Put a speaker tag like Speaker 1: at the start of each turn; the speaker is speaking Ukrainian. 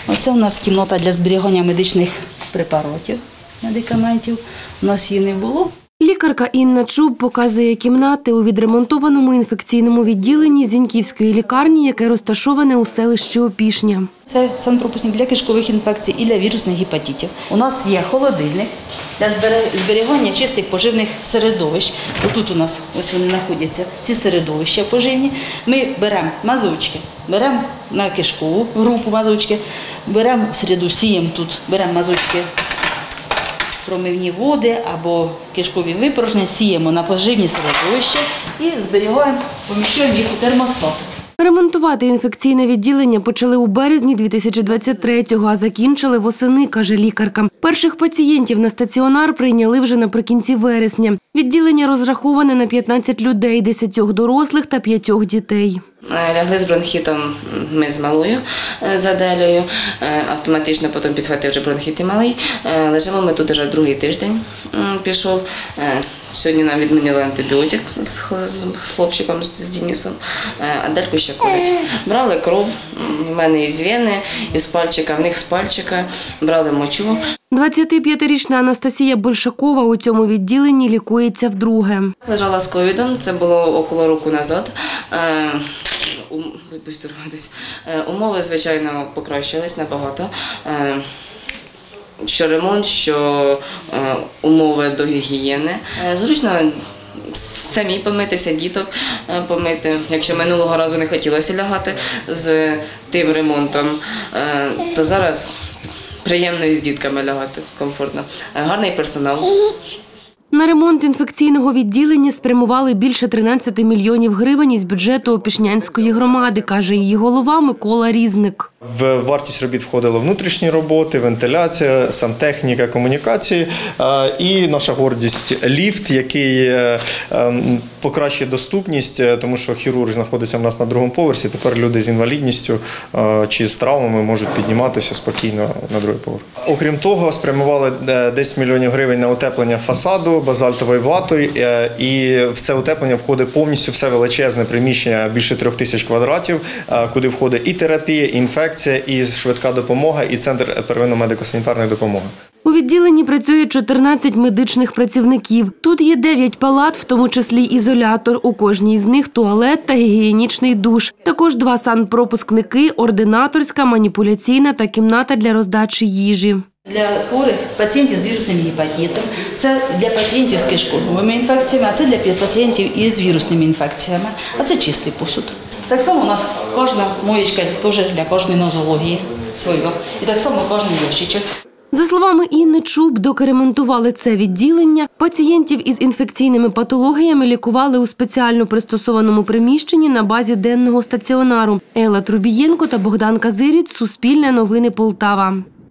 Speaker 1: Оце у нас кімната для зберігання медичних препаратів, медикаментів. У нас її не було.
Speaker 2: Лікарка Інна Чуб показує кімнати у відремонтованому інфекційному відділенні Зіньківської лікарні, яке розташоване у селищі Опішня.
Speaker 1: Це санпропускник для кишкових інфекцій і для вірусних гепатитів. У нас є холодильник для зберігання чистих поживних середовищ. Отут у нас ось вони знаходяться, ці середовища поживні. Ми беремо мазочки, беремо на кишкову групу мазочки, беремо середу, сіємо тут, беремо мазочки, промивні води або кишкові випорожнення, сіємо на поживні середовища і зберігаємо, поміщуємо їх у термостат.
Speaker 2: Ремонтувати інфекційне відділення почали у березні 2023-го, а закінчили восени, каже лікарка. Перших пацієнтів на стаціонар прийняли вже наприкінці вересня. Відділення розраховане на 15 людей, 10 дорослих та 5 дітей.
Speaker 3: Лягли з бронхітом ми з малою, з Аделею, автоматично потім підхватив вже бронхіт і малий. Лежимо ми тут вже другий тиждень пішов. Сьогодні нам відмінили антибіотик з хлопчиком, з Денисом, Адельку ще ходить. Брали кров, в мене із вени, із пальчика, в них з пальчика, брали мочу.
Speaker 2: 25-річна Анастасія Большакова у цьому відділенні лікується вдруге.
Speaker 3: Лежала з ковідом, це було около року назад. Умови, звичайно, покращились набагато. Що ремонт, що умови до гігієни. Зручно самі помитися, діток помити. Якщо минулого разу не хотілося лягати з тим ремонтом, то зараз приємно із дітками лягати, комфортно. Гарний персонал.
Speaker 2: На ремонт інфекційного відділення спрямували більше 13 мільйонів гривень із бюджету Опішнянської громади, каже її голова Микола Різник.
Speaker 4: В вартість робіт входили внутрішні роботи, вентиляція, сантехніка, комунікації і наша гордість – ліфт, який покращує доступність, тому що хірург знаходиться в нас на другому поверсі, тепер люди з інвалідністю чи з травмами можуть підніматися спокійно на другий поверх. Окрім того, спрямували 10 мільйонів гривень на утеплення фасаду базальтовою ватою, і в це утеплення входить повністю все величезне приміщення, більше 3000 квадратів, куди входить і терапія, і інфекція, і швидка допомога, і центр первинної медико-санітарної допомоги.
Speaker 2: У відділенні працює 14 медичних працівників. Тут є 9 палат, в тому числі ізолятор. У кожній з них туалет та гігієнічний душ. Також 2 санпропускники, ординаторська, маніпуляційна та кімната для роздачі їжі.
Speaker 1: Для хворих пацієнтів з вірусним гепатитом, це для пацієнтів з кишковими інфекціями, а це для пацієнтів із вірусними інфекціями, а це чистий посуд. Так само у нас кожна моєчка теж для кожної нозології свого. І так само кожен ящичок.
Speaker 2: За словами Інни Чуб, доки ремонтували це відділення, пацієнтів із інфекційними патологіями лікували у спеціально пристосованому приміщенні на базі денного стаціонару. Елла Трубієнко та Богдан Казиріць, Суспільне новини, Полтава.